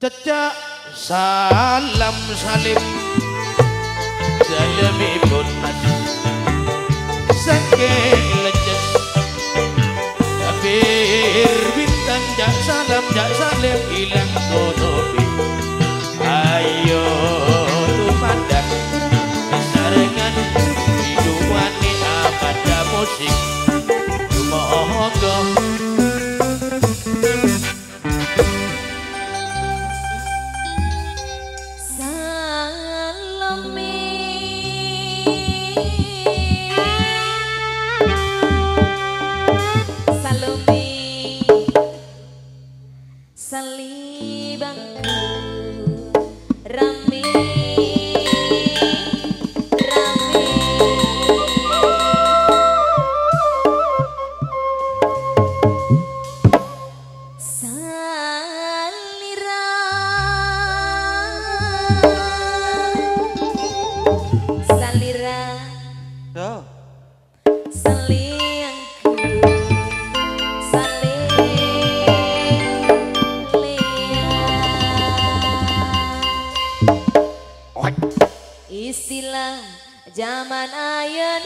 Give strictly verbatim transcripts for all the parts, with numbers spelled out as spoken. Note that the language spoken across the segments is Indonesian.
Cecak salam salim dalemipun mas saking leces tabir bintang jak salam jak salim hilang tutupi ayo tumandang sarengan hiduwani abada musik monggo Salibangku rame rame salira salira oh. Salingku saling istilah zaman ayeuna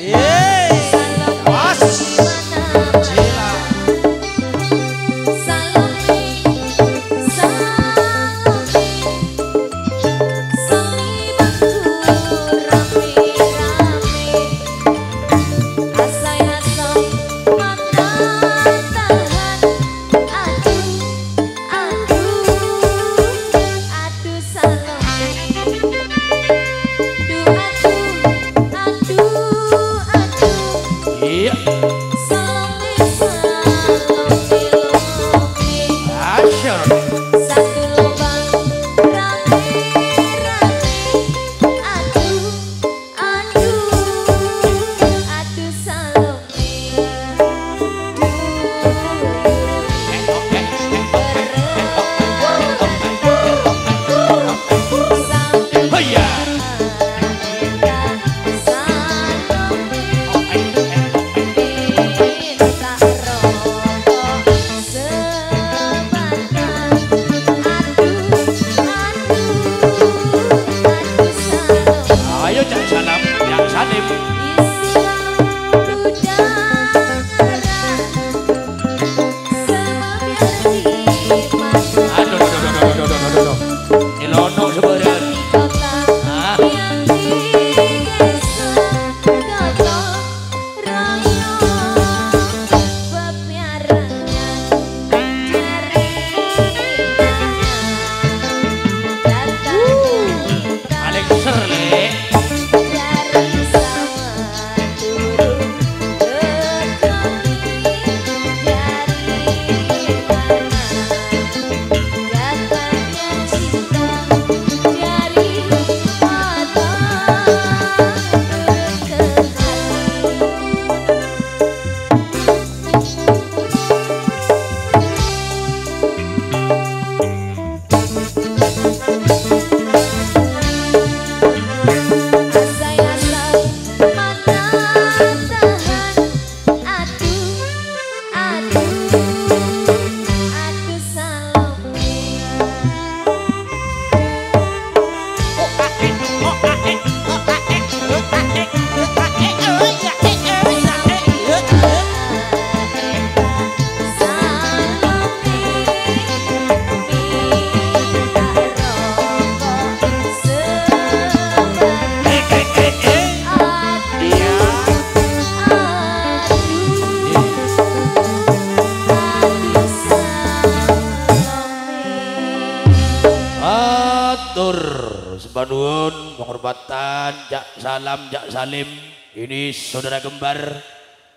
Sepanuhun penghormatan jak salam jak salim ini saudara kembar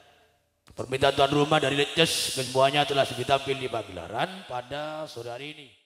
permintaan tuan rumah dari Leces kesemuanya telah ditampil di pagelaran pada sore hari ini.